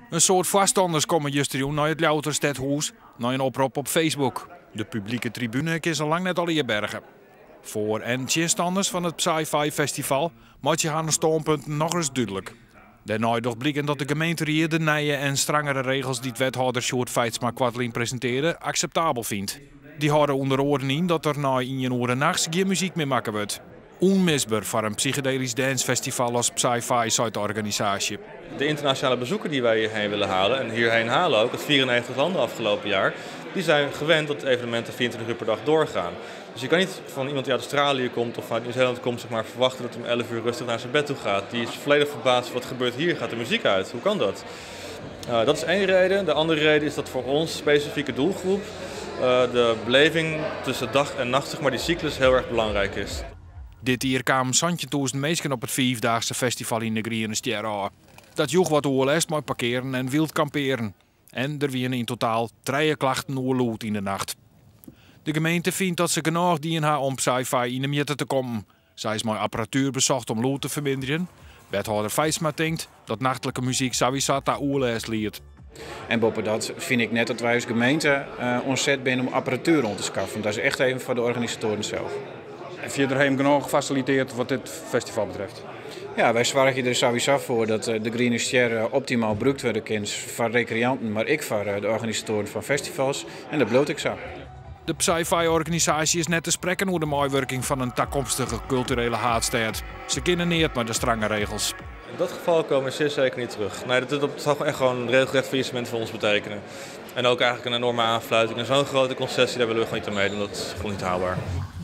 Een soort vaststanders komen juist naar het Louterstedhuis, naar een oproep op Facebook. De publieke tribune is al lang net al bergen. Voor- en tegenstanders van het Sci-Fi Festival maakt je haar standpunten nog eens duidelijk. Daarna toch blijken dat de gemeente de nieuwe en strengere regels die het wethouder Sjoerd Feitsma Kwartlien presenteerde acceptabel vindt. Die houden onder oren in dat er na 1 uur nachts geen muziek meer maken wordt. Onmisbaar voor een psychedelisch dancefestival als Sci-Fi zei de organisatie. De internationale bezoekers die wij hierheen willen halen, en hierheen halen ook, het 94 landen afgelopen jaar, die zijn gewend dat evenementen 24 uur per dag doorgaan. Dus je kan niet van iemand die uit Australië komt of uit Nieuw-Zeeland komt verwachten dat hij om 11 uur rustig naar zijn bed toe gaat. Die is volledig verbaasd, wat gebeurt hier, gaat de muziek uit, hoe kan dat? Dat is één reden. De andere reden is dat voor ons specifieke doelgroep de beleving tussen dag en nacht, die cyclus, heel erg belangrijk is. Dit jaar kwamen 20.000 mensen op het 5-daagse festival in de Groene Ster aan. Dat joeg wat oorlest met parkeren en wild kamperen. En er waren in totaal 3 klachten oorlood in de nacht. De gemeente vindt dat ze genoeg die in haar om Sci-Fi in de midden te komen. Zij is met apparatuur bezocht om lood te verminderen. Wethouder Feitsma denkt dat nachtelijke muziek sowieso daar oorlest leert. En boven dat vind ik net dat wij als gemeente ontzet zijn om apparatuur rond te schaffen. Dat is echt even voor de organisatoren zelf. Heb je er genoeg gefaciliteerd wat dit festival betreft? Ja, wij zorgen er sowieso voor dat de Groene Ster optimaal gebruikt worden kan voor recreanten, maar ook voor de organisatoren van festivals. En dat bloot ik zo. De Sci-Fi-organisatie is net te spreken over de meewerking van een toekomstige culturele haatstad. Ze kennen niet met de strenge regels. In dat geval komen we zeer zeker niet terug. Nee, dat zal echt gewoon een regelrecht faillissement voor ons betekenen. En ook eigenlijk een enorme aanfluiting. En zo'n grote concessie, daar willen we gewoon niet aan meedoen. Dat is gewoon niet haalbaar.